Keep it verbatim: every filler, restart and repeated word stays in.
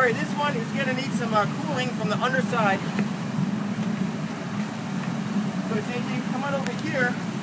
worry, this one is going to need some uh, cooling from the underside. So J J, come on over here.